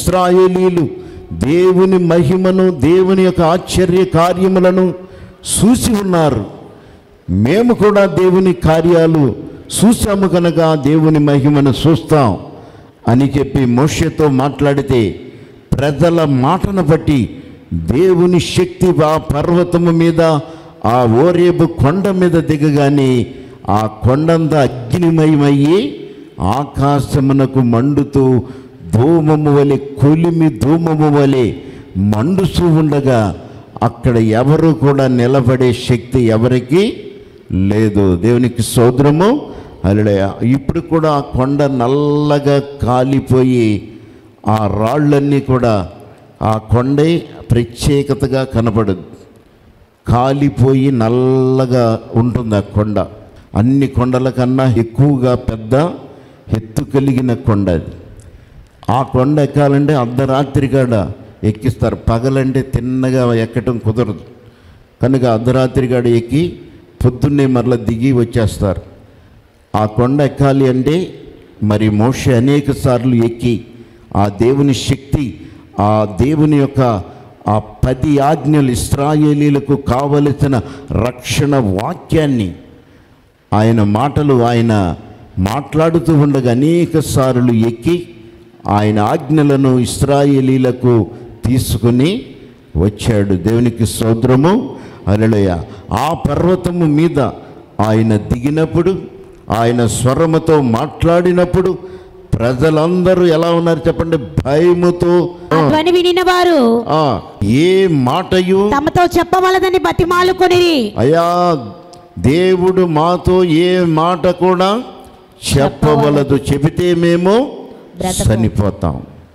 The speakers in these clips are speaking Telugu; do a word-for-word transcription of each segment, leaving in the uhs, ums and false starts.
ఇశ్రాయేలీలు దేవుని మహిమను, దేవుని యొక్క ఆశ్చర్య కార్యములను చూసి ఉన్నారు. మేము కూడా దేవుని కార్యాలు చూసాము కనుక దేవుని మహిమను చూస్తాం అని చెప్పి మోషేతో మాట్లాడితే, ప్రజల మాటను బట్టి దేవుని శక్తి ఆ పర్వతము మీద, ఆ ఓరేబు కొండ మీద దిగగానే ఆ కొండంతా అగ్నిమయమయ్యి ఆకాశమునకు మండుతూ ధూమము వలె, కొలిమి ధూమము వలె మండుతూ ఉండగా అక్కడ ఎవరు కూడా నిలబడే శక్తి ఎవరికి లేదు. దేవునికి స్తోత్రము. హల్లెలూయా. ఇప్పుడు కూడా ఆ కొండ నల్లగా కాలిపోయి ఆ రాళ్ళన్నీ కూడా, ఆ కొండే ప్రత్యేకతగా కనబడదు, కాలిపోయి నల్లగా ఉంటుంది ఆ కొండ. అన్ని కొండల కన్నా ఎక్కువగా పెద్ద ఎత్తు కలిగిన కొండ అది. ఆ కొండ ఎక్కాలంటే అర్ధరాత్రి కాడ ఎక్కిస్తారు, పగలంటే తిన్నగా ఎక్కటం కుదరదు కనుక అర్ధరాత్రి కాడ ఎక్కి పొద్దున్నే మరలా దిగి వచ్చేస్తారు. ఆ కొండ ఎక్కాలి అంటే మరి మోషే అనేక సార్లు ఎక్కి ఆ దేవుని శక్తి, ఆ దేవుని యొక్క ఆ పది ఆజ్ఞలు, ఇశ్రాయేలీలకు కావలసిన రక్షణ వాక్యాన్ని, ఆయన మాటలు ఆయన మాట్లాడుతూ ఉండగా అనేక సార్లు ఎక్కి ఆయన ఆజ్ఞలను ఇశ్రాయేలీలకు తీసుకుని వచ్చాడు. దేవునికి స్తోత్రము. హల్లెలూయా. ఆ పర్వతము మీద ఆయన దిగినప్పుడు, ఆయన స్వరముతో మాట్లాడినప్పుడు ప్రజలందరూ ఎలా ఉన్నారు చెప్పండి? భయముతో ధ్వని వినిన వారు ఏ మాటయు తమతో చెప్పవలదని బతిమాలుకొనిరి. అయ్యా, దేవుడు మాతో ఏ మాట కూడా చెప్పవలదు, చెబితే మేము చనిపోతాం.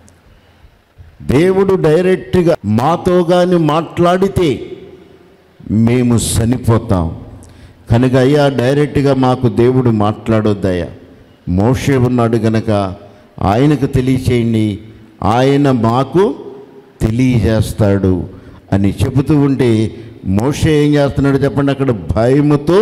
దేవుడు డైరెక్ట్గా మాతో కానీ మాట్లాడితే మేము చనిపోతాం కనుక అయ్యా డైరెక్ట్గా మాకు దేవుడు మాట్లాడొద్దయ్యా, మోషే ఉన్నాడు గనక ఆయనకు తెలియచేయండి, ఆయన మాకు తెలియజేస్తాడు అని చెబుతూ ఉంటే మోషే ఏం చేస్తున్నాడు చెప్పండి? అక్కడ భయముతో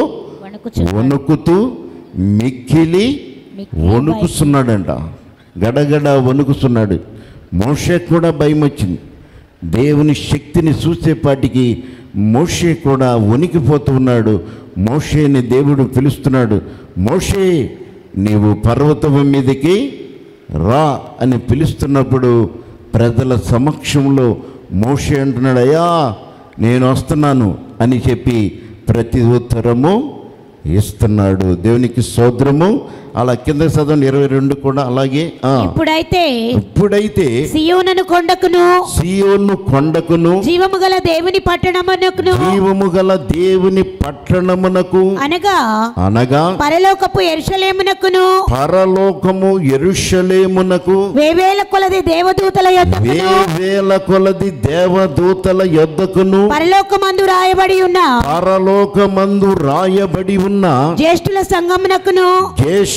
వణుకుతూ మిక్కిలి వణుకుతున్నాడంట, గడగడ వణుకుతున్నాడు. మోషే కూడా భయం వచ్చింది. దేవుని శక్తిని చూసేపాటికి మోషే కూడా వణికిపోతూ ఉన్నాడు. మోషేని దేవుడు పిలుస్తున్నాడు, మోషే నీవు పర్వతం మీదకి రా అని పిలుస్తున్నప్పుడు ప్రజల సమక్షంలో మోషే అంటున్నాడు, అయ్యా నేను వస్తున్నాను అని చెప్పి ప్రతి ఉత్తరము ఇస్తున్నాడు. దేవునికి స్తోత్రము. అలా కింద చదవండి ఇరవై రెండు కూడా అలాగే. ఇప్పుడైతే ఇప్పుడైతే సియోను కొండకును సియోను కొండకును జీవము గల దేవుని పట్టణమునకును జీవము గల దేవుని పట్టణమునకు అనగా అనగా పరలోకపు యెరూషలేమునకును పరలోకము యెరూషలేమునకు వేవేల కొలది దేవదూతల యొద్దకును వేవేల కొలది దేవదూతల యొద్దకును పరలోకమందు రాయబడి ఉన్న పరలోకమందు రాయబడి ఉన్న జ్యేష్ఠుల సంఘమునకును జ్యేష్ఠుల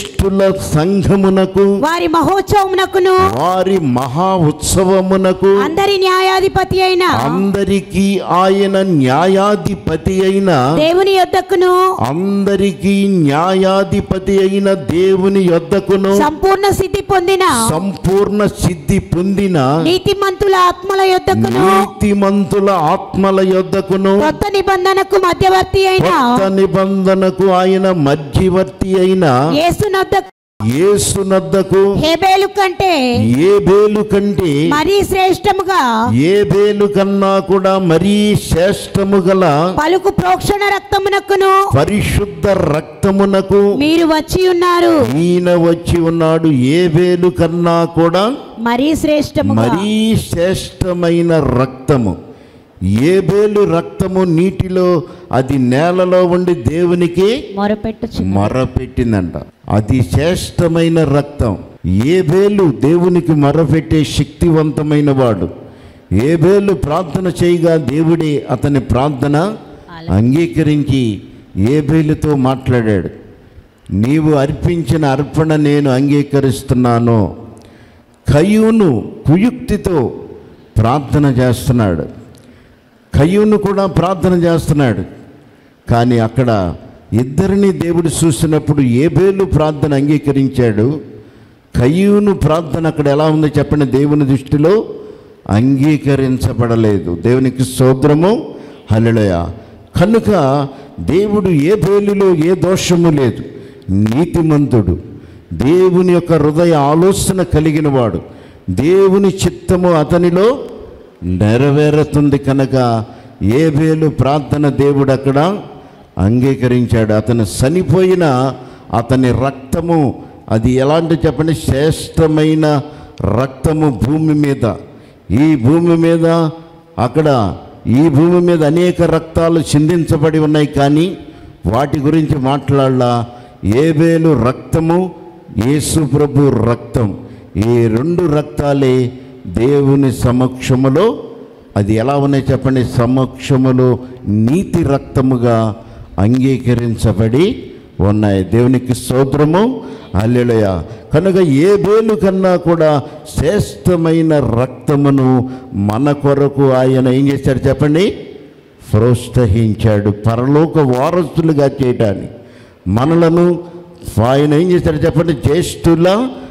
సంఘమునకు వారి మహోత్సవమునకును వారి మహా ఉత్సవమునకు అందరి న్యాయాధిపతి అయిన అందరికీ ఆయన న్యాయాధిపతి అయిన దేవుని యొద్దకును అందరికీ న్యాయాధిపతి అయిన దేవుని యొద్దకును సంపూర్ణ సిద్ధి పొందిన సంపూర్ణ సిద్ధి పొందిన నీతిమంతుల ఆత్మల యొద్దకును నీతిమంతుల ఆత్మల యొద్దకును కొత్త నిబంధనకు మధ్యవర్తి అయిన కొత్త నిబంధనకు ఆయన మధ్యవర్తి అయిన యేసునొద్దకు యేసునొద్దకు హేబేలు కంటే హేబేలు కంటే మరీ శ్రేష్టముగా హేబేలు కన్నా కూడా మరీ శ్రేష్టము గల పలుకు ప్రోక్షణ రక్తమునకును పరిశుద్ధ రక్తమునకు మీరు వచ్చి ఉన్నారు. ఈయన వచ్చి ఉన్నాడు. హేబేలు కన్నా కూడా మరీ శ్రేష్టముగా మరీ శ్రేష్టమైన రక్తము. హేబేలు రక్తము నీటిలో, అది నేలలో ఉండి దేవునికి మొరపెట్టు మొరపెట్టిందంట. అది శ్రేష్టమైన రక్తం. హేబేలు దేవునికి మొరపెట్టే శక్తివంతమైన వాడు. హేబేలు ప్రార్థన చేయగా దేవుడే అతని ప్రార్థన అంగీకరించి హేబేలుతో మాట్లాడాడు, నీవు అర్పించిన అర్పణ నేను అంగీకరిస్తున్నాను. కయ్యూను కుయుక్తితో ప్రార్థన చేస్తున్నాడు, కయ్యూను కూడా ప్రార్థన చేస్తున్నాడు. కానీ అక్కడ ఇద్దరిని దేవుడు చూసినప్పుడు హేబేలు ప్రార్థన అంగీకరించాడు, కయ్యూను ప్రార్థన అక్కడ ఎలా ఉందో చెప్పండి, దేవుని దృష్టిలో అంగీకరించబడలేదు. దేవునికి స్తోత్రము, హల్లెలూయా. కనుక దేవుడు ఏబేలులో ఏ దోషము లేదు, నీతిమంతుడు, దేవుని యొక్క హృదయ ఆలోచన కలిగిన వాడు, దేవుని చిత్తము అతనిలో నెరవేరుతుంది. కనుక ఏబేలు ప్రార్థన దేవుడు అక్కడ అంగీకరించాడు. అతను చనిపోయిన అతని రక్తము అది ఎలాంటి చెప్పండి, శ్రేష్టమైన రక్తము భూమి మీద. ఈ భూమి మీద అక్కడ ఈ భూమి మీద అనేక రక్తాలు చిందించబడి ఉన్నాయి, కానీ వాటి గురించి మాట్లాడాల. ఏబేలు రక్తము, యేసు ప్రభు రక్తం, ఈ రెండు రక్తాలే దేవుని సమక్షములో అది ఎలా ఉన్నాయి చెప్పండి, సమక్షములో నీతి రక్తముగా అంగీకరించబడి ఉన్నాయి. దేవునికి స్తోత్రము, హల్లెలూయా. కనుక ఏబేలు కన్నా కూడా శ్రేష్టమైన రక్తమును మన కొరకు ఆయన ఏం చేశాడు చెప్పండి, ప్రోత్సహించాడు. పరలోక వారసులుగా చేయటాన్ని మనలను ఆయన ఏం చేశాడు చెప్పండి, జ్యేష్ఠుల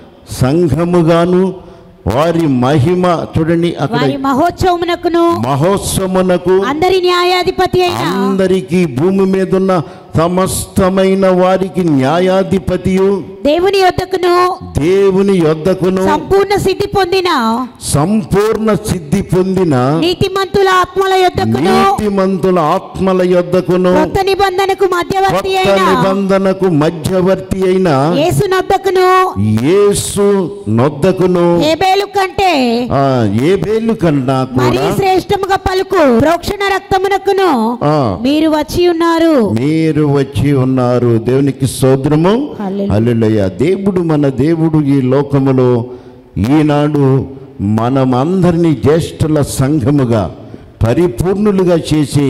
సంఘముగాను వారి మహిమ చూడండి అక్కడ వారి మహోత్సవమునకును మహోత్సవమునకు అందరి న్యాయాధిపతి అయిన అందరికీ భూమి మీద ఉన్న సమస్తమైన వారికి న్యాయాధిపతియు దేవుని యొద్దకును దేవుని యొద్దకును సంపూర్ణ సిద్ధి పొందిన సంపూర్ణ సిద్ధి పొందిన నీతిమంతుల ఆత్మల యొద్దకును నీతిమంతుల ఆత్మల యొద్దకును కొత్త నిబంధనకు మధ్యవర్తి కొత్త అయిన నిబంధనకు మధ్యవర్తి అయిన యేసు నొద్దకును యేసు నొద్దకును హేబేలు కంటే ఆ ఏబేలు కన్నా మరీ కూడా శ్రేష్టముగా పలుకు ప్రోక్షణ రక్తమునకును ఆ మీరు వచ్చి ఉన్నారు. మీరు వచ్చి ఉన్నారు. దేవునికి స్తోత్రము, హల్లెలూయా. హల్లెలూయా. దేవుడు మన దేవుడు ఈ లోకములో ఈనాడు మనమందరినీ జ్యేష్ఠుల సంఘముగా పరిపూర్ణులుగా చేసి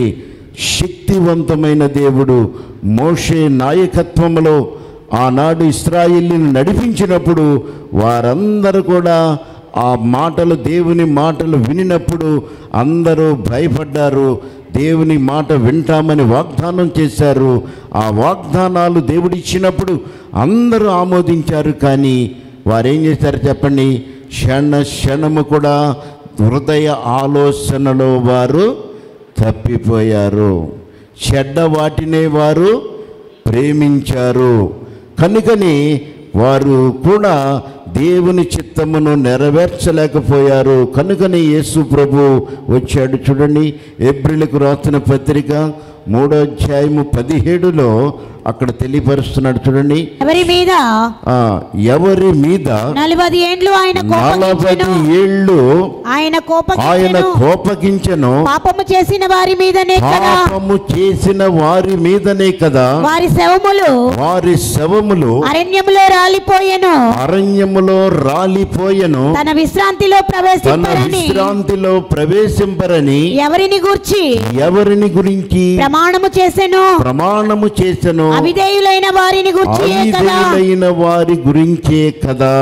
శక్తివంతమైన దేవుడు మోషే నాయకత్వములో ఆనాడు ఇశ్రాయేలును నడిపించినప్పుడు వారందరూ కూడా ఆ మాటలు దేవుని మాటలు వినినప్పుడు అందరూ భయపడ్డారు. దేవుని మాట వింటామని వాగ్దానం చేశారు. ఆ వాగ్దానాలు దేవుడిచ్చినప్పుడు అందరూ ఆమోదించారు. కానీ వారేం చేశారు చెప్పండి, క్షణ క్షణము కూడా హృదయ ఆలోచనలో వారు తప్పిపోయారు. చెడ్డ వాటినే వారు ప్రేమించారు. కనుకని వారు కూడా దేవుని చిత్తమును నెరవేర్చలేకపోయారు. కనుకనే యేసు ప్రభు వచ్చాడు. చూడండి, ఏప్రిల్కు రాసిన పత్రిక మూడో అధ్యాయము పదిహేడులో అక్కడ తెలియపరుస్తున్నాడు. చూడండి, ఎవరి మీద ఆ ఎవరి మీద నలభై ఏండ్లు ఆయన నలభై కోపగించెను. ఏళ్ళు ఆయన ఆయన కోపగించెను. కోపగించెను. పాపము చేసిన వారి మీదనే కదా పాపము చేసిన వారి మీదనే కదా వారి శవములు వారి శవములు అరణ్యములో రాలిపోయెను. అరణ్యములో రాలిపోయెను. తన విశ్రాంతిలో తన ప్రవేశింపరని విశ్రాంతిలో ప్రవేశింపరని ఎవరిని గూర్చి ఎవరిని గురించి ప్రమాణము చేసెను. ప్రమాణము చేసెను. అవిధేయులైన వారిని గూర్చి కదా అవిధేయులైన వారి గురించే కదా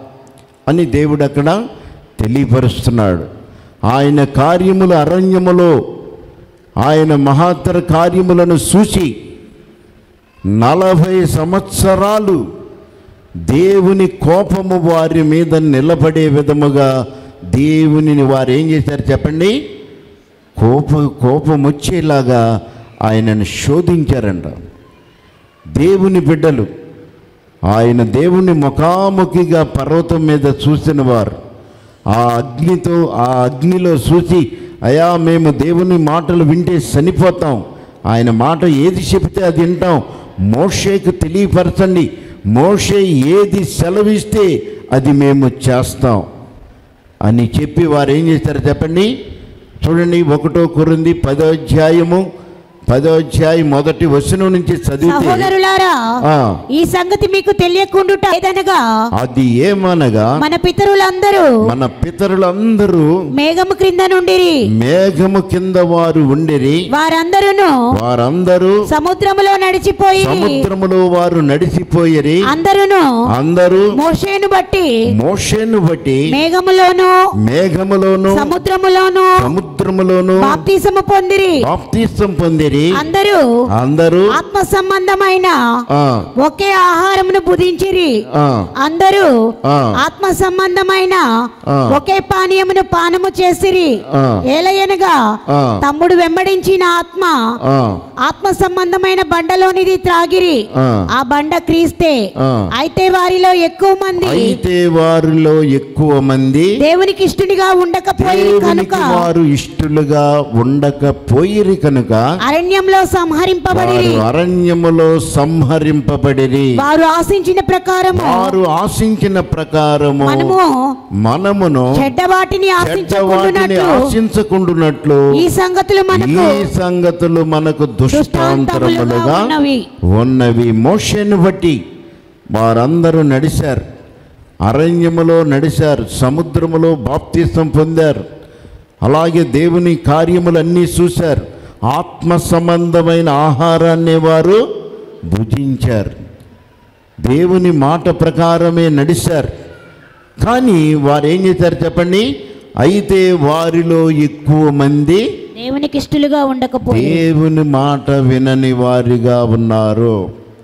అని దేవుడు అక్కడ తెలియపరుస్తున్నాడు. ఆయన కార్యములు అరణ్యములో ఆయన మహత్తర కార్యములను చూసి నలభై సంవత్సరాలు దేవుని కోపము వారి మీద నిలబడే విధముగా దేవునిని వారు ఏం చేశారు చెప్పండి, కోప కోపం వచ్చేలాగా ఆయనను శోధించారంట. దేవుని బిడ్డలు ఆయన దేవుని ముఖాముఖిగా పర్వతం మీద చూసిన వారు ఆ అగ్నితో ఆ అగ్నిలో చూసి, అయా మేము దేవుని మాటలు వింటే చనిపోతాం, ఆయన మాట ఏది చెబితే అది వింటాం, మోషేకు తెలియపరచండి, మోషే ఏది సెలవిస్తే అది మేము చేస్తాం అని చెప్పి వారు ఏం చేశారు చెప్పండి. చూడండి, ఒకటో కొరింథీ పదో అధ్యాయము పదో అధ్యాయం మొదటి వచనం నుంచి చదివితే, సహోదరులారా ఆ, ఈ సంగతి మీకు తెలియకుండుట ఏదనగా అది ఏమనగా మన పితరులందరూ మన పితరులందరూ మేఘము క్రింద నుండిరి. మేఘము కింద వారు ఉండిరి. వారందరూను వారందరూ సముద్రములో నడిచిపోయి సముద్రములో వారు నడిచిపోయిరి. అందరూను అందరూ మోషేను బట్టి మోషేను బట్టి మేఘములోను మేఘములోను సముద్రములోను సముద్రములోను బాప్తిసము పొందిరి. బాప్తిసం పొందిరి. చేసిరి అందరూ అందరూ ఆత్మ సంబంధమైన ఆ, ఒకే ఆహారమును భుజించిరి. ఆ, అందరూ ఆ, ఆత్మ సంబంధమైన ఆ. ఒకే పానీయమును పానము చేసిరి. ఆ. ఏలయనగా ఆ. తమ్ముడు వెంబడించిన ఆత్మ ఆ, ఆత్మ సంబంధమైన బండలోనిది త్రాగిరి. ఆ. ఆ బండ క్రీస్తే. ఆ. అయితే వారిలో ఎక్కువ మంది అయితే వారిలో ఎక్కువ మంది దేవునికి ఇష్టనిగా ఉండకపోయి కనుక దేవునికి వారు ఇష్టలుగా ఉండకపోయిరి కనుక అరణ్యంలో సంహరింపబడి వారు అరణ్యములో సంహరింపబడిరి. వారు ఆశించిన ప్రకారము వారు ఆశించిన ప్రకారము మనము మనమును చెడ్డ వాటిని చెడ్డ వాటిని ఆశించకుండునట్లు ఆశించకుండునట్లు ఈ సంగతులు మనకు ఈ సంగతులు మనకు దృష్టాంతములుగా దృష్టాంతరములుగా ఉన్నవి. ఉన్నవి. మోషేను బట్టి వారందరూ నడిచారు, అరణ్యములో నడిచారు, సముద్రములో బాప్తిసం పొందారు, అలాగే దేవుని కార్యములన్నీ చూశారు. ఆత్మ సంబంధమైన ఆహారాన్ని వారు భుజించారు, దేవుని మాట ప్రకారమే నడిచారు. కానీ వారు ఏం చేశారు చెప్పండి? అయితే వారిలో ఎక్కువ మంది దేవునికి ఇష్టలుగా ఉండకపోయి దేవుని మాట వినని వారిగా ఉన్నారు.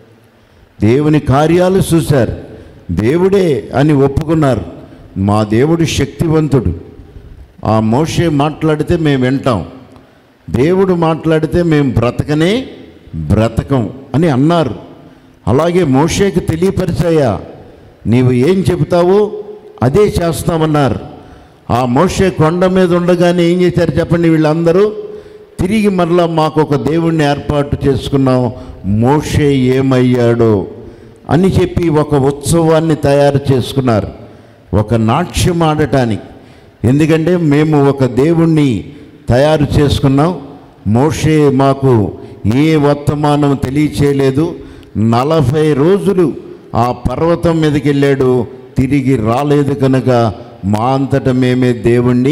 దేవుని కార్యాలు చూశారు, దేవుడే అని ఒప్పుకున్నారు. మా దేవుడు శక్తివంతుడు, ఆ మోషే మాట్లాడితే మేము వింటాం, దేవుడు మాట్లాడితే మేము బ్రతకనే బ్రతకం అని అన్నారు. అలాగే మోషేకి తెలియపరిచాయా, నీవు ఏం చెబుతావో అదే చేస్తామన్నారు. ఆ మోషే కొండ మీద ఉండగానే ఏం చేశారు చెప్పండి? వీళ్ళందరూ తిరిగి మరలా మాకు ఒక దేవుణ్ణి ఏర్పాటు చేసుకున్నాం, మోషే ఏమయ్యాడో అని చెప్పి ఒక ఉత్సవాన్ని తయారు చేసుకున్నారు, ఒక నాట్యం ఆడటానికి. ఎందుకంటే మేము ఒక దేవుణ్ణి తయారు చేసుకున్నాం, మోషే మాకు ఏ వర్తమానం తెలియచేయలేదు, నలభై రోజులు ఆ పర్వతం మీదకి వెళ్ళాడు, తిరిగి రాలేదు కనుక మా అంతటా మేమే దేవుణ్ణి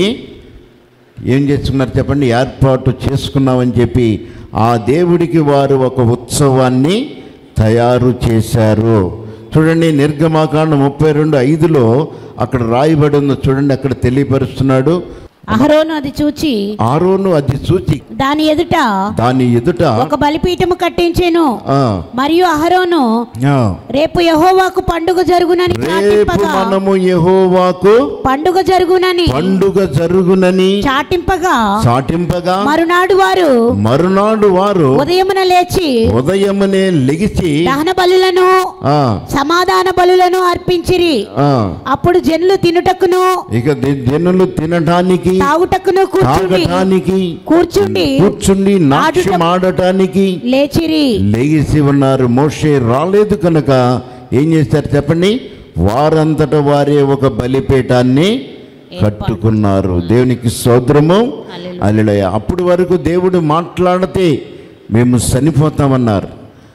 ఏం చేసుకున్నారు చెప్పండి? ఏర్పాటు చేసుకున్నామని చెప్పి ఆ దేవుడికి వారు ఒక ఉత్సవాన్ని తయారు చేశారు. చూడండి, నిర్గమాకాండం ముప్పై రెండు ఐదులో అక్కడ రాయబడి ఉందో చూడండి, అక్కడ తెలియపరుస్తున్నాడు. అహరోను అది చూచి ఆరోను అది చూచి దాని ఎదుట దాని ఎదుట ఒక బలిపీఠము కట్టించెను. ఆ, మరియు అహరోను ఆ, రేపు యెహోవాకు పండుగ జరుగునని రేపు చాటింపగా మనము యెహోవాకు పండుగ జరుగునని పండుగ జరుగునని చాటింపగా చాటింపగా మరునాడు వారు మరునాడు వారు ఉదయమున లేచి ఉదయమునే లెగిచి దహన బలులను ఆ, సమాధాన బలులను అర్పించిరి. ఆ, అప్పుడు జనులు తినుటకును ఇక ది- జనులు తినడానికి తాగుటకును కూర్చుండి తాగటానికి కూర్చుండి కూర్చుండి నాట్యం ఆడటానికి లేచిరి. లేచి ఉన్నారు. మోషే రాలేదు కనుక ఏం చేశారు చెప్పండి? వారంతట వారే ఒక బలిపీఠాన్ని కట్టుకున్నారు. దేవునికి స్తోత్రము, హల్లెలూయా. అప్పటి వరకు దేవుడు మాట్లాడితే మేము చనిపోతామన్నారు.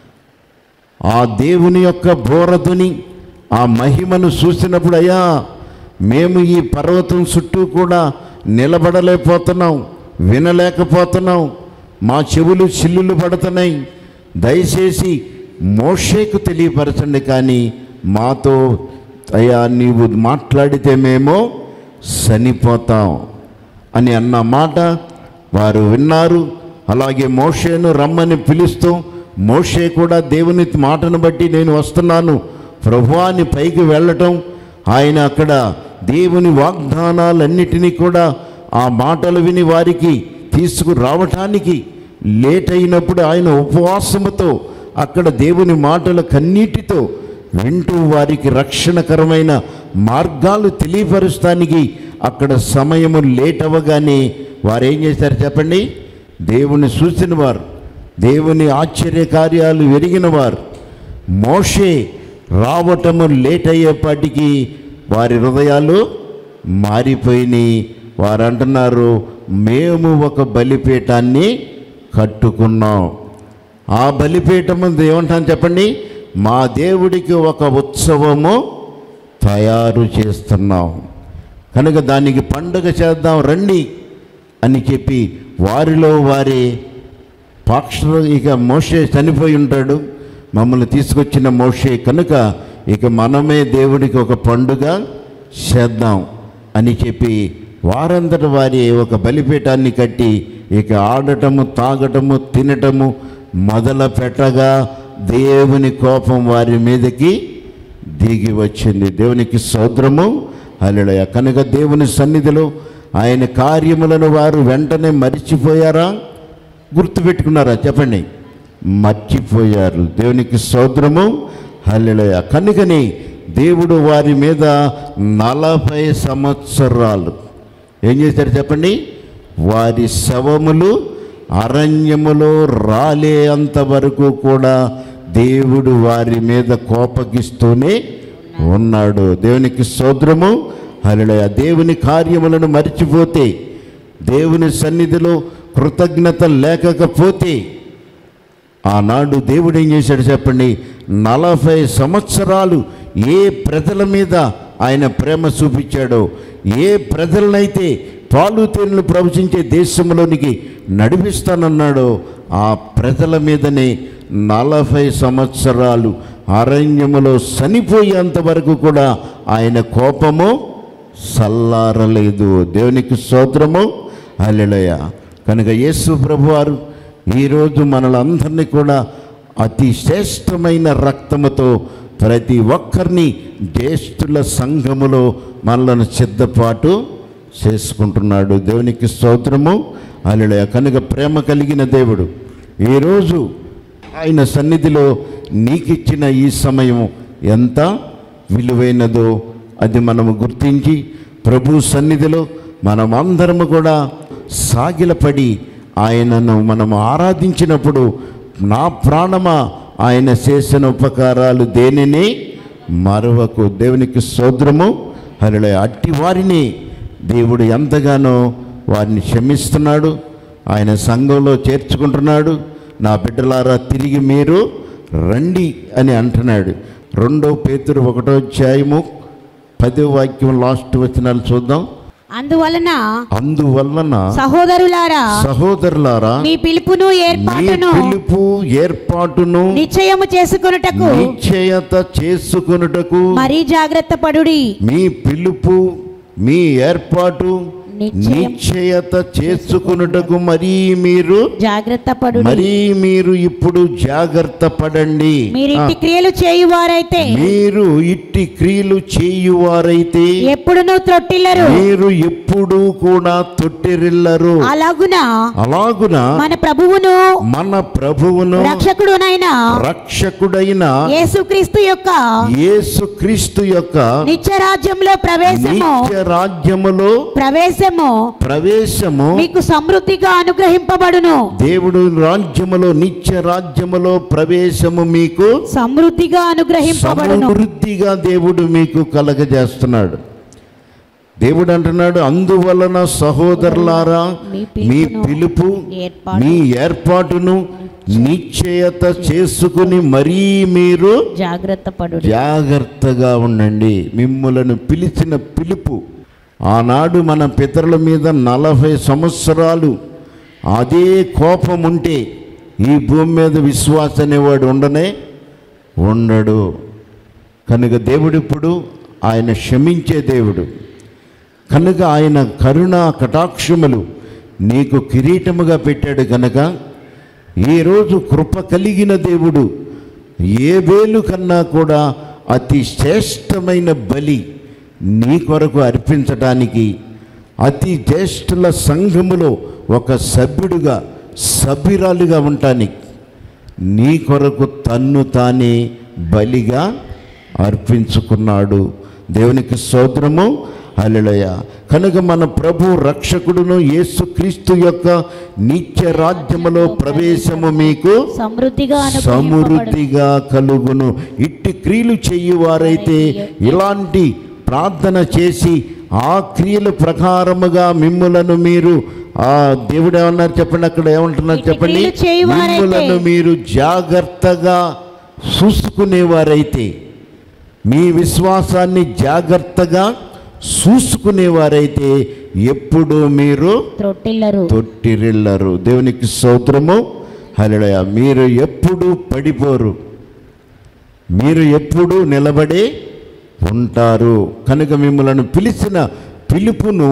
ఆ దేవుని యొక్క బోరతుని ఆ మహిమను చూసినప్పుడు, అయ్యా మేము ఈ పర్వతం చుట్టూ కూడా నిలబడలేకపోతున్నాం, వినలేకపోతున్నాం, మా చెవులు చిల్లులు పడుతున్నాయి, దయచేసి మోషేకు తెలియపరచండి, కానీ మాతో అయ్యా నీవు మాట్లాడితే మేము చనిపోతాం అని అన్న మాట వారు విన్నారు. అలాగే మోషేను రమ్మని పిలుస్తూ మోషే కూడా దేవుని మాటను బట్టి నేను వస్తున్నాను ప్రభువా అని పైకి వెళ్ళటం, ఆయన అక్కడ దేవుని వాగ్దానాలన్నిటినీ కూడా ఆ మాటలు విని వారికి తీసుకురావటానికి లేట్ అయినప్పుడు ఆయన ఉపవాసముతో అక్కడ దేవుని మాటల కన్నీటితో వింటూ వారికి రక్షణకరమైన మార్గాలు తెలియపరుస్తానికి అక్కడ సమయము లేట్ అవ్వగానే వారు ఏం చేశారు చెప్పండి? దేవుని చూసిన వారు, దేవుని ఆశ్చర్య కార్యాలు ఎరిగిన వారు, మోషే రావటము లేట్ అయ్యేపాటికి వారి హృదయాలు మారిపోయినాయి. వారు అంటున్నారు, మేము ఒక బలిపీఠాన్ని కట్టుకున్నాం. ఆ బలిపీఠము ఏమంటాను చెప్పండి? మా దేవుడికి ఒక ఉత్సవము తయారు చేస్తున్నాం కనుక దానికి పండుగ చేద్దాం రండి అని చెప్పి వారిలో వారి పాక్ష ఇక మోషే చనిపోయి ఉంటాడు, మమ్మల్ని తీసుకొచ్చిన మోషే కనుక ఇక మనమే దేవుడికి ఒక పండుగ చేద్దాం అని చెప్పి వారందరి వారి ఒక బలిపీఠాన్ని కట్టి ఇక ఆడటము, తాగటము, తినటము మొదలు పెట్టగా దేవుని కోపం వారి మీదకి దిగి వచ్చింది. దేవునికి స్తోత్రము, హల్లెలూయా. కనుక దేవుని సన్నిధిలో ఆయన కార్యములను వారు వెంటనే మర్చిపోయారా, గుర్తుపెట్టుకున్నారా? చెప్పండి. మర్చిపోయారు. దేవునికి స్తోత్రము, హల్లెలూయా. కనుకని దేవుడు వారి మీద నలభై సంవత్సరాలు ఏం చేశారు చెప్పండి? వారి శవములు అరణ్యములో రాలే అంతవరకు కూడా దేవుడు వారి మీద కోపగిస్తూనే ఉన్నాడు. దేవునికి స్తోత్రము, హల్లెలూయా. దేవుని కార్యములను మర్చిపోతే, దేవుని సన్నిధిలో కృతజ్ఞత లేకపోతే ఆనాడు దేవుడు ఏం చేశాడు చెప్పండి? నలభై సంవత్సరాలు ఏ ప్రజల మీద ఆయన ప్రేమ చూపించాడో, ఏ ప్రజలనైతే పాలు తేనెలు ప్రవచించే దేశంలోనికి నడిపిస్తానన్నాడో ఆ ప్రజల మీదనే నలభై సంవత్సరాలు అరణ్యములో చనిపోయేంత వరకు కూడా ఆయన కోపము చల్లారలేదు. దేవునికి స్తోత్రము, హల్లెలూయా. కనుక యేసు ప్రభువారు ఈరోజు మనలందరినీ కూడా అతి శ్రేష్టమైన రక్తముతో ప్రతి ఒక్కరిని జ్యేష్ఠుల సంఘములో మనలను సిద్ధపాటు చేసుకుంటున్నాడు. దేవునికి స్తోత్రము, హల్లెలూయా. కనుక ప్రేమ కలిగిన దేవుడు ఈరోజు ఆయన సన్నిధిలో నీకిచ్చిన ఈ సమయం ఎంత విలువైనదో అది మనము గుర్తించి ప్రభు సన్నిధిలో మనం అందరము కూడా సాగిలపడి ఆయనను మనము ఆరాధించినప్పుడు, నా ప్రాణమా ఆయన చేసిన ఉపకారాలు దేనిని మరవకు. దేవునికి స్తోత్రము, హల్లెలూయా. అట్టి వారిని దేవుడు ఎంతగానో వారిని క్షమిస్తున్నాడు, ఆయన సంఘంలో చేర్చుకుంటున్నాడు. నా బిడ్డలారా తిరిగి మీరు రండి అని అంటున్నాడు. రెండో పేతురు ఒకటో అధ్యాయము పదో వాక్యం లాస్ట్ వచనాలు చూద్దాం. అందువలన అందువలన సహోదరులారా సహోదరులారా మీ పిలుపును ఏర్పాటును పిలుపు ఏర్పాటును నిశ్చయము చేసుకొనుటకు నిశ్చయత చేసుకొనుటకు మరీ జాగ్రత్త పడుడి. మీ పిలుపు, మీ ఏర్పాటు, నిశ్చయత చేసుకొనుటకు మరీ మీరు జాగ్రత్త పడుడి. మరీ మీరు ఇప్పుడు జాగ్రత్త పడండి. మీరు ఇట్టి క్రియలు చేయువారైతే మీరు ఇట్టి క్రియలు చేయువారైతే ఎప్పుడునూ త్రొట్టిల్లరు, మీరు ఎప్పుడు కూడా తొట్టిరిల్లరు. అలాగున అలాగున మన ప్రభువును మన ప్రభువును రక్షకుడునైన రక్షకుడైన యేసుక్రీస్తు యొక్క యేసుక్రీస్తు యొక్క నిత్య రాజ్యంలో ప్రవేశము నిత్య రాజ్యములో ప్రవేశము ప్రవేశము మీకు సమృద్ధిగా అనుగ్రహింపబడును. దేవుడు రాజ్యములో, నిత్య రాజ్యములో ప్రవేశము మీకు సమృద్ధిగా అనుగ్రహింపబడును. సమృద్ధిగా దేవుడు మీకు కలగజేస్తున్నాడు. దేవుడు అంటున్నాడు, అందువలన సహోదరులారా మీ పిలుపు, మీ ఏర్పాటును నిశ్చయత చేసుకుని మరీ మీరు జాగ్రత్త పడు జాగ్రత్తగా ఉండండి. మిమ్ములను పిలిచిన పిలుపు ఆనాడు మన పితరుల మీద నలభై సంవత్సరాలు అదే కోపం ఉంటే ఈ భూమి మీద విశ్వాస అనేవాడు ఉండనే ఉండడు. కనుక దేవుడు ఇప్పుడు ఆయన క్షమించే దేవుడు. కనుక ఆయన కరుణా కటాక్షములు నీకు కిరీటముగా పెట్టాడు. కనుక ఈరోజు కృప కలిగిన దేవుడు ఏబేలు కన్నా కూడా అతి శ్రేష్టమైన బలి నీ కొరకు అర్పించడానికి, అతి జ్యేష్ఠుల సంఘములో ఒక సభ్యుడుగా, సభ్యురాలుగా ఉండటానికి నీ కొరకు తన్ను తానే బలిగా అర్పించుకున్నాడు. దేవునికి స్తోత్రము, హల్లెలూయా. కనుక మన ప్రభు రక్షకుడును యేసుక్రీస్తు యొక్క నిత్య రాజ్యములో ప్రవేశము మీకు సమృద్ధిగా సమృద్ధిగా కలుగును. ఇట్టి క్రియలు చేయువారైతే, ఇలాంటి ప్రార్థన చేసి ఆ క్రియల ప్రకారముగా మిమ్ములను మీరు, ఆ దేవుడు ఏమన్నారు చెప్పండి, అక్కడ ఏమంటున్నారు చెప్పండి, మిమ్ములను మీరు జాగ్రత్తగా చూసుకునేవారైతే, మీ విశ్వాసాన్ని జాగ్రత్తగా చూసుకునేవారైతే ఎప్పుడు మీరు తొట్టిల్లరు తొట్టిరిల్లరు. దేవునికి స్తోత్రము, హల్లెలూయా. మీరు ఎప్పుడు పడిపోరు, మీరు ఎప్పుడు నిలబడి ఉంటారు. కనుక మిమ్మల్ని పిలిచిన పిలుపును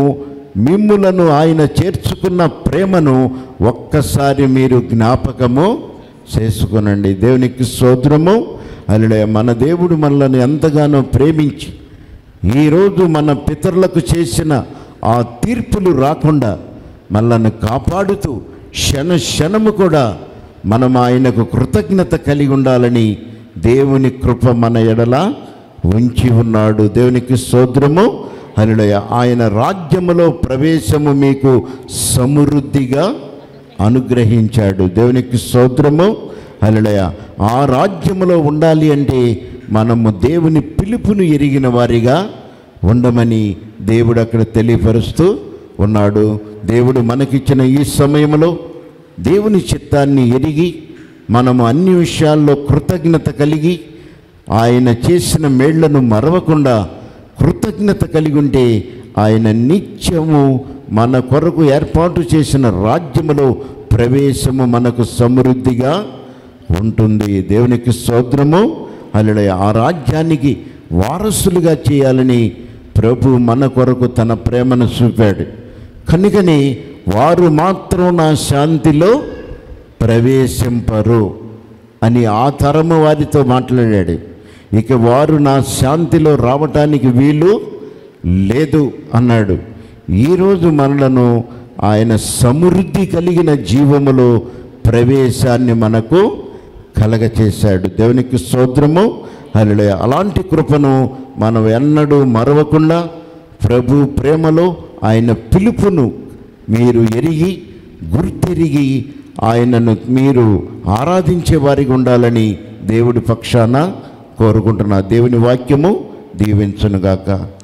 మిమ్ములను ఆయన చేర్చుకున్న ప్రేమను ఒక్కసారి మీరు జ్ఞాపకము చేసుకునండి. దేవునికి స్తోత్రము. హల్లెలూయా. మన దేవుడు మనల్ని ఎంతగానో ప్రేమించి ఈరోజు మన పితరులకు చేసిన ఆ తీర్పులు రాకుండా మనల్ని కాపాడుతూ క్షణ క్షణము కూడా మనం ఆయనకు కృతజ్ఞత కలిగి ఉండాలని దేవుని కృప మన ఎడల ఉంచి ఉన్నాడు. దేవునికి స్తోత్రము. హల్లెలూయా. ఆయన రాజ్యములో ప్రవేశము మీకు సమృద్ధిగా అనుగ్రహించాడు. దేవునికి స్తోత్రము. హల్లెలూయా. ఆ రాజ్యములో ఉండాలి అంటే మనము దేవుని పిలుపును ఎరిగిన వారిగా ఉండమని దేవుడు అక్కడ తెలియపరుస్తూ ఉన్నాడు. దేవుడు మనకిచ్చిన ఈ సమయంలో దేవుని చిత్తాన్ని ఎరిగి మనము అన్ని విషయాల్లో కృతజ్ఞత కలిగి ఆయన చేసిన మేళ్లను మరవకుండా కృతజ్ఞత కలిగి ఉంటే ఆయన నిత్యము మన కొరకు ఏర్పాటు చేసిన రాజ్యములో ప్రవేశము మనకు సమృద్ధిగా ఉంటుంది. దేవునికి స్తోత్రము. హల్లెలూయా. ఆ రాజ్యానికి వారసులుగా చేయాలని ప్రభు మన కొరకు తన ప్రేమను చూపాడు. కనుకని వారు మాత్రం నా శాంతిలో ప్రవేశింపరు అని ఆ తరము వారితో మాట్లాడాడు. ఇక వారు నా శాంతిలో రావటానికి వీలు లేదు అన్నాడు. ఈరోజు మనలను ఆయన సమృద్ధి కలిగిన జీవములో ప్రవేశాన్ని మనకు కలగచేశాడు. దేవునికి స్తోత్రము. హల్లెలూయా. అలాంటి కృపను మనం ఎన్నడూ మరవకుండా ప్రభు ప్రేమలో ఆయన పిలుపును మీరు ఎరిగి గుర్తెరిగి ఆయనను మీరు ఆరాధించే వారికి ఉండాలని దేవుడి పక్షాన కోరుకుంటున్నా. దేవుని వాక్యము దీవించునుగాక.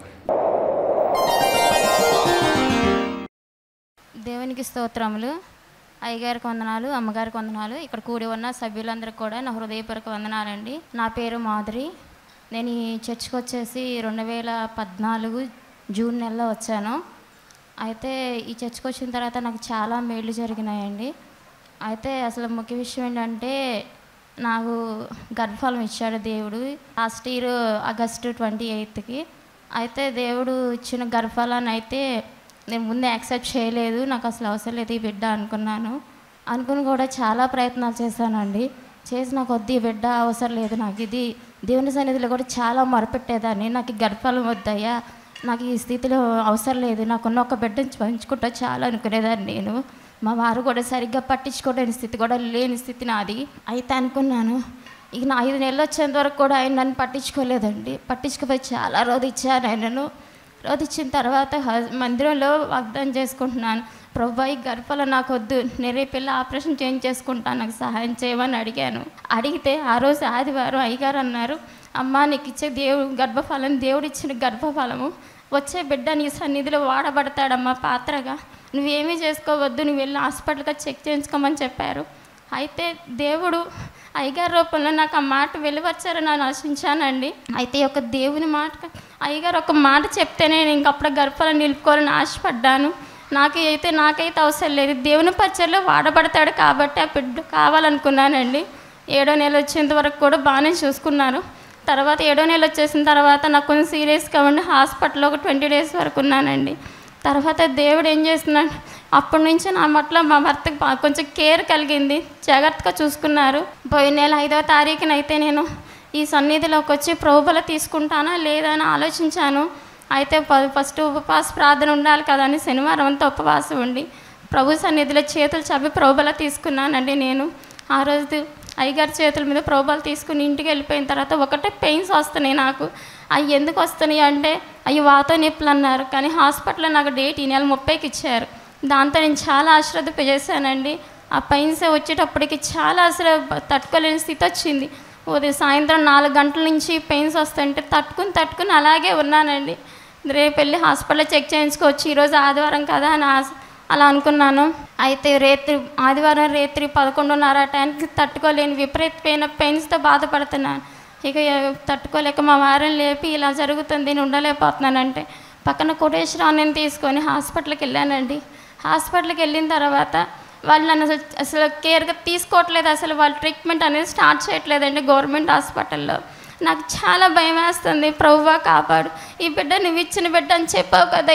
దేవునికి స్తోత్రములు. అయ్యగారికి వందనాలు, అమ్మగారికి వందనాలు, ఇక్కడ కూడి ఉన్న సభ్యులందరికీ కూడా నా హృదయపూర్వక వందనాలండి. నా పేరు మాధురి. నేను ఈ చర్చ్కి వచ్చేసి రెండు వేల పద్నాలుగు జూన్ నెలలో వచ్చాను. అయితే ఈ చర్చ్కి వచ్చిన తర్వాత నాకు చాలా మేళ్ళు జరిగినాయండి. అయితే అసలు ముఖ్య విషయం ఏంటంటే నాకు గర్భఫలం ఇచ్చాడు దేవుడు లాస్ట్ ఇయర్ ఆగస్టు ట్వంటీ ఎయిత్కి. అయితే దేవుడు ఇచ్చిన గర్భఫలాన్ని అయితే నేను ముందే యాక్సెప్ట్ చేయలేదు. నాకు అసలు అవసరం లేదు ఈ బిడ్డ అనుకున్నాను. అనుకుని కూడా చాలా ప్రయత్నాలు చేశానండి. చేసి నాకు వద్దు ఈ బిడ్డ అవసరం లేదు, నాకు ఇది దేవుని సన్నిధిలో కూడా చాలా మొరపెట్టేదాన్ని. నాకు ఈ గర్భఫలం వద్దయ్యా, నాకు ఈ స్థితిలో అవసరం లేదు, నాకున్న ఒక బిడ్డను పంచుకుంటా చాలా అనుకునేదాన్ని నేను. మా వారు కూడా సరిగ్గా పట్టించుకోలేని స్థితి కూడా లేని స్థితి నాది. అయితే అనుకున్నాను ఇక నా ఐదు నెలలు వచ్చేంత వరకు కూడా ఆయన నన్ను పట్టించుకోలేదండి. పట్టించుకుపోయి చాలా రోజు ఇచ్చాను ఆయనను. రోజు ఇచ్చిన తర్వాత మందిరంలో వాగ్దానం చేసుకుంటున్నాను, ప్రభువా ఈ గర్భఫలం నాకు వద్దు, నేనే పిల్ల ఆపరేషన్ చేంజ్ చేసుకుంటాను, నాకు సహాయం చేయమని అడిగాను. అడిగితే ఆ రోజు ఆదివారం అయ్యగారు అన్నారు, అమ్మ నీకు ఇచ్చే దేవుడు గర్భఫలం, దేవుడు ఇచ్చిన గర్భఫలము వచ్చే బిడ్డ నీ సన్నిధిలో వాడబడతాడమ్మా పాత్రగా, నువ్వేమీ చేసుకోవద్దు, నువ్వు వెళ్ళి హాస్పిటల్గా చెక్ చేయించుకోమని చెప్పారు. అయితే దేవుడు అయ్యగారి రూపంలో నాకు ఆ మాట వెలువచ్చారని నేను ఆశించానండి. అయితే ఒక దేవుని మాట అయ్యగారు ఒక మాట చెప్తేనే నేను ఇంకప్పుడు గర్భఫలం నిలుపుకోవాలని ఆశపడ్డాను. నాకు అయితే నాకైతే అవసరం లేదు, దేవుని పరిచర్లో వాడబడతాడు కాబట్టి ఆ బిడ్డ కావాలనుకున్నానండి. ఏడో నెల వచ్చేంత వరకు కూడా బాగానే చూసుకున్నారు. తర్వాత ఏడో నెల వచ్చేసిన తర్వాత నాకు కొంచెం సీరియస్గా ఉండి హాస్పిటల్లో ఒక ట్వంటీ డేస్ వరకు ఉన్నానండి. తర్వాత దేవుడు ఏం చేస్తున్నాడు, అప్పటి నుంచి నా పట్ల మా భర్తకు కొంచెం కేర్ కలిగింది, జాగ్రత్తగా చూసుకున్నారు. పోయిన నెల ఐదవ తారీఖున అయితే నేను ఈ సన్నిధిలోకి వచ్చి ప్రభుబల తీసుకుంటానా లేదా అని ఆలోచించాను. అయితే ఫస్ట్ ఉపవాస ప్రార్థన ఉండాలి కదా అని శనివారం అంతా ఉపవాసం ఉండి ప్రభు సన్నిధిలో చేతులు చప్పి ప్రభుబల తీసుకున్నానండి. నేను ఆ రోజు అయ్యగారి చేతుల మీద ప్రభుబల తీసుకుని ఇంటికి వెళ్ళిపోయిన తర్వాత ఒకటే పెయిన్స్ వస్తున్నాయి నాకు. అవి ఎందుకు వస్తున్నాయి అంటే అవి వాత నొప్పులు అన్నారు, కానీ హాస్పిటల్లో నాకు డేట్ ఈ నెల ముప్పైకి ఇచ్చారు. దాంతో నేను చాలా అశ్రద్ధ చేశానండి. ఆ పెయిన్స్ వచ్చేటప్పటికి చాలా అసలు తట్టుకోలేని స్థితి వచ్చింది. ఉదయం సాయంత్రం నాలుగు గంటల నుంచి పెయిన్స్ వస్తుంటే తట్టుకుని తట్టుకుని అలాగే ఉన్నానండి. రేపు వెళ్ళి హాస్పిటల్లో చెక్ చేయించుకోవచ్చు, ఈరోజు ఆదివారం కదా అని అలా అనుకున్నాను. అయితే రేత్రి ఆదివారం రేత్రి పదకొండున్నర టైంకి తట్టుకోలేని విపరీతమైన పెయిన్స్తో బాధపడుతున్నాను. ఇక తట్టుకోలేక మా వారిని లేపి ఇలా జరుగుతుంది నేను ఉండలేకపోతున్నానంటే పక్కన కోటేశ్వరావుని తీసుకొని హాస్పిటల్కి వెళ్ళానండి. హాస్పిటల్కి వెళ్ళిన తర్వాత వాళ్ళు నన్ను అసలు అసలు కేర్గా తీసుకోవట్లేదు, అసలు వాళ్ళు ట్రీట్మెంట్ అనేది స్టార్ట్ చేయట్లేదండి గవర్నమెంట్ హాస్పిటల్లో. నాకు చాలా భయం వేస్తుంది, ప్రభువా కాపాడు, ఈ బిడ్డ నువ్వు ఇచ్చిన బిడ్డ అని చెప్పావు కదయ్యా,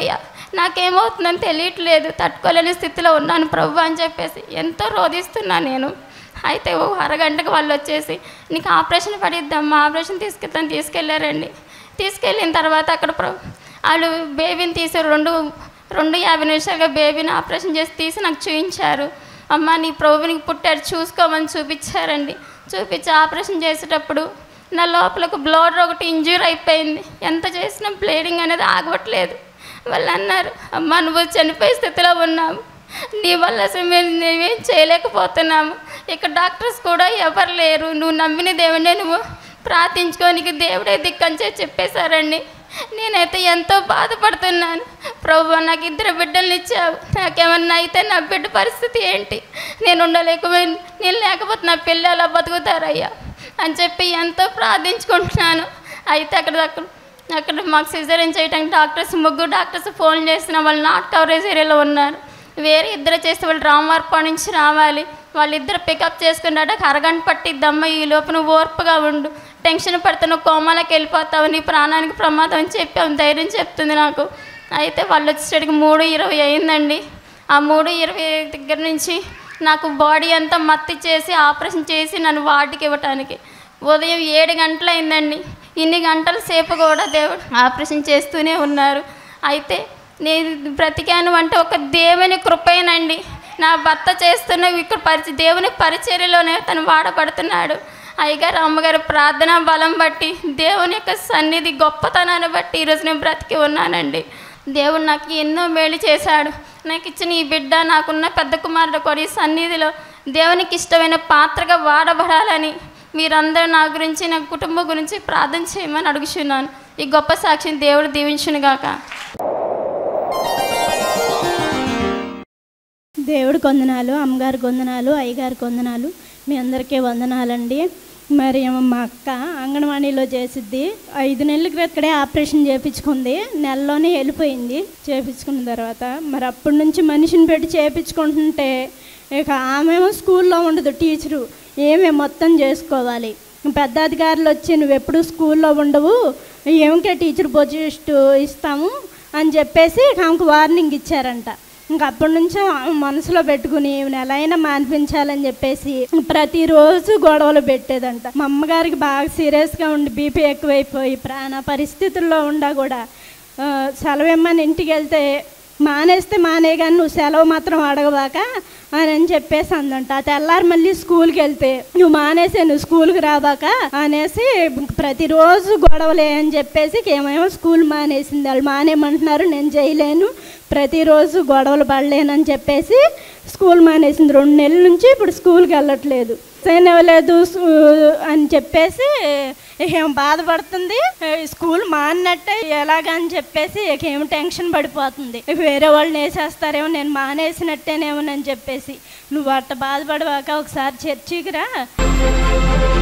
నాకేమవుతుందని తెలియట్లేదు, తట్టుకోలేని స్థితిలో ఉన్నాను ప్రభు అని చెప్పేసి ఎంతో రోధిస్తున్నాను నేను. అయితే ఓ అరగంటకు వాళ్ళు వచ్చేసి నీకు ఆపరేషన్ పడిద్దామా, ఆపరేషన్ తీసుకెళ్తాను తీసుకెళ్ళారండి. తీసుకెళ్ళిన తర్వాత అక్కడ వాళ్ళు బేబీని తీసారు. రెండు రెండు యాభై నిమిషాలుగా బేబీని ఆపరేషన్ చేసి తీసి నాకు చూపించారు. అమ్మ నీ ప్రభునికి పుట్టాడు చూసుకోమని చూపించారండి. చూపించి ఆపరేషన్ చేసేటప్పుడు నా లోపలకు బ్లడ్ ఒకటి ఇంజ్యూర్ అయిపోయింది. ఎంత చేసినా బ్లీడింగ్ అనేది ఆగవట్లేదు. వాళ్ళు అన్నారు, అమ్మ నువ్వు చనిపోయే స్థితిలో ఉన్నావు, నీ వల్ల అసలు మేము మేమేం చేయలేకపోతున్నాము, ఇక్కడ డాక్టర్స్ కూడా ఎవరు లేరు, నువ్వు నమ్మిన దేవుడే నువ్వు ప్రార్థించుకోనికి దేవుడే దిక్కని చెప్పేశారండి. నేనైతే ఎంతో బాధపడుతున్నాను. ప్రభు నాకు ఇద్దరు బిడ్డల్ని ఇచ్చావు, నాకేమన్నా అయితే నా బిడ్డ పరిస్థితి ఏంటి, నేను ఉండలేకపోయి నేను లేకపోతే నా పిల్లలు ఎలా బతుకుతారయ్యా అని చెప్పి ఎంతో ప్రార్థించుకుంటున్నాను. అయితే అక్కడ అక్కడ అక్కడ మాకు సిజరీన్ చేయడానికి డాక్టర్స్ ముగ్గురు డాక్టర్స్ ఫోన్ చేసిన వాళ్ళు నాట్ కవరేజ్ ఏరియాలో ఉన్నారు. వేరే ఇద్దరు చేస్తే వాళ్ళు రామవారపాడు నుంచి రావాలి, వాళ్ళిద్దరు పికప్ చేసుకున్నాక అరగంట పట్టిద్దమ్మ, ఈ లోపు నువ్వు ఓర్పుగా ఉండు, టెన్షన్ పడితే నువ్వు కోమాలకు వెళ్ళిపోతావు, నీ ప్రాణానికి ప్రమాదం అని చెప్పి ఆమె ధైర్యం చెప్తుంది నాకు. అయితే వాళ్ళు వచ్చేసరికి మూడు ఇరవై అయిందండి. ఆ మూడు ఇరవై దగ్గర నుంచి నాకు బాడీ అంతా మత్తి చేసి ఆపరేషన్ చేసి నన్ను వార్డుకి ఇవ్వటానికి ఉదయం ఏడు గంటలు అయిందండి. ఇన్ని గంటల సేపు కూడా దేవుడు ఆపరేషన్ చేస్తూనే ఉన్నారు. అయితే నేను బ్రతికాను అంటే ఒక దేవుని కృపేనండి. నా భర్త చేస్తున్న ఇక్కడ పరిచ దేవుని పరిచర్యలోనే తను వాడబడుతున్నాడు. అయ్యగారు అమ్మగారు ప్రార్థన బలం బట్టి దేవుని యొక్క సన్నిధి గొప్పతనాన్ని బట్టి ఈరోజు నేను బ్రతికి ఉన్నానండి. దేవుడు నాకు ఎన్నో మేలు చేశాడు. నాకు ఇచ్చిన ఈ బిడ్డ నాకున్న పెద్ద కుమారుడు కూడా ఈ సన్నిధిలో దేవునికి ఇష్టమైన పాత్రగా వాడబడాలని మీరందరూ నా గురించి నా కుటుంబం గురించి ప్రార్థన చేయమని అడుగుచున్నాను. ఈ గొప్ప సాక్షిని దేవుడు దీవించునుగాక. దేవుడికి వందనాలు, అమ్మగారికి వందనాలు, అయ్యగారికి వందనాలు, మీ అందరికీ వందనాలండి. మరి మా అక్క అంగన్వాడీలో చేసిద్ది. ఐదు నెలల క్రితడే ఆపరేషన్ చేయించుకుంది, నెలలోనే వెళ్ళిపోయింది. చేయించుకున్న తర్వాత మరి అప్పటి నుంచి మనిషిని పెట్టి చేయించుకుంటుంటే ఇక ఆమెమో స్కూల్లో ఉండదు, టీచరు ఏమే మొత్తం చేసుకోవాలి. పెద్ద అధికారులు వచ్చి నువ్వు ఎప్పుడు స్కూల్లో ఉండవు, ఏమికే టీచర్ పోస్ట్ ఇస్తాము అని చెప్పేసి ఆమెకు వార్నింగ్ ఇచ్చారంట. ఇంక అప్పటి నుంచి మనసులో పెట్టుకుని ఎలా అయినా మానిపించాలని చెప్పేసి ప్రతిరోజు గొడవలు పెట్టేదంట. మా అమ్మగారికి బాగా సీరియస్గా ఉండి బీపీ ఎక్కువైపోయి ప్రాణ పరిస్థితుల్లో ఉండా కూడా సెలవు ఇమ్మని ఇంటికి వెళ్తే మానేస్తే మానే కానీ నువ్వు సెలవు మాత్రం అడగబాక అని అని చెప్పేసి అందంట. ఆ తెల్లారి మళ్ళీ స్కూల్కి వెళ్తే నువ్వు మానేసే నువ్వు స్కూల్కి రాబాక అనేసి ప్రతిరోజు గొడవలే అని చెప్పేసి ఏమేమో స్కూల్ మానేసింది. వాళ్ళు మానేయమంటున్నారు, నేను చేయలేను, ప్రతిరోజు గొడవలు పడలేనని చెప్పేసి స్కూల్ మానేసింది. రెండు నెలల నుంచి ఇప్పుడు స్కూల్కి వెళ్ళట్లేదు, చేయనివ్వలేదు అని చెప్పేసి ఏం బాధపడుతుంది. స్కూల్ మానట్టే ఎలాగని చెప్పేసి ఏం టెన్షన్ పడిపోతుంది. వేరే వాళ్ళు వేసేస్తారేమో, నేను మానేసినట్టేనేమోనని చెప్పేసి. నువ్వు అట్ట బాధపడవాక ఒకసారి చర్చికి రా.